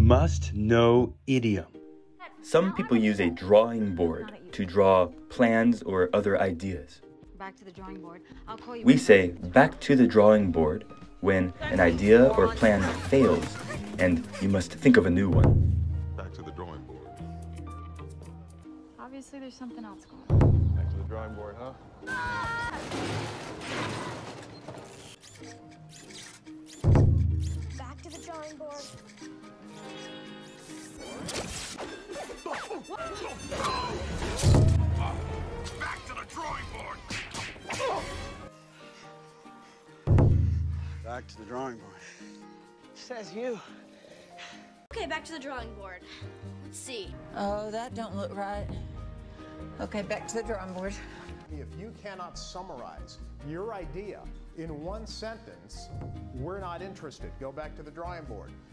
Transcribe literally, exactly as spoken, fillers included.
must know idiom. Some people use a drawing board to draw plans or other ideas. Back to the drawing board. I'll call you. We say back to the drawing board when an idea or plan fails and you must think of a new one. Back to the drawing board. Obviously, there's something else going on. Back to the drawing board, huh? Back to the drawing board. Back to the drawing board. Back to the drawing board. Says you. Okay, back to the drawing board. Let's see. Oh, that don't look right. Okay, back to the drawing board. If you cannot summarize your idea in one sentence, we're not interested. Go back to the drawing board.